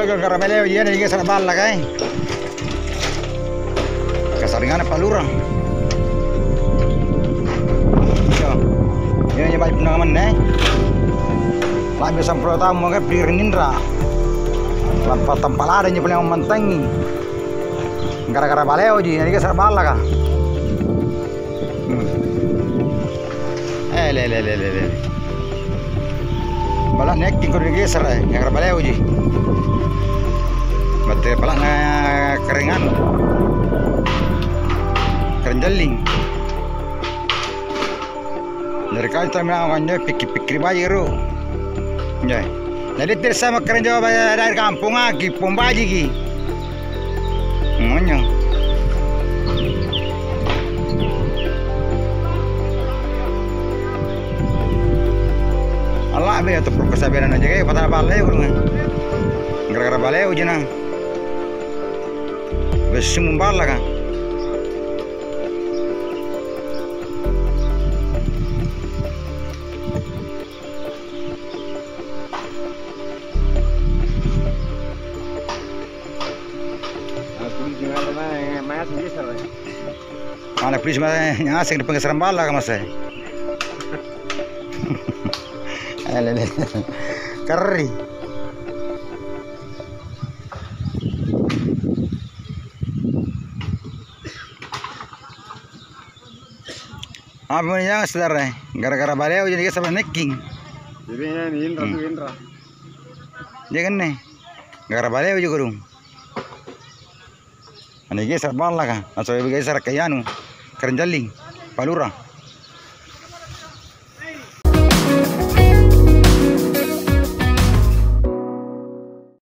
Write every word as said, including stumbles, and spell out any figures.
gara bale iya nih geser bal lah kai. Kesaringan palura. Yo. Ini baik penanganan nih. Labi sampro tamu ke Pirindra. Lampat tempal ada nya paling menteng. Gara-gara baleo ji, ini geser bal lah kah. Eh le le le le le. Balak nek tinggal geser eh, gara-gara baleo ji. Mate balak na keringan. Keren jeling. Dari kali kita menangani pikir-pikir bayiru. Ya. Jadi tidak sama keren jawab dari kampung lagi, pembaji ki. Monyong. Allah be atau perkesabaran aja kayak patah balai kurang. Gara-gara balai uji nang. Besi mumbal lah kan. Mana polis mana nyasing di penggeseran bala kan mas saya. Lele keri. Apa yang saudara? Gara-gara baleo jadi sampai necking. Jadi ini Indra tuh Indra. Jangan nih. Gara-gara baleo juga dong. Ani geser bal lah kan. Langsung geser ke Yanu. Keren jaling, palura.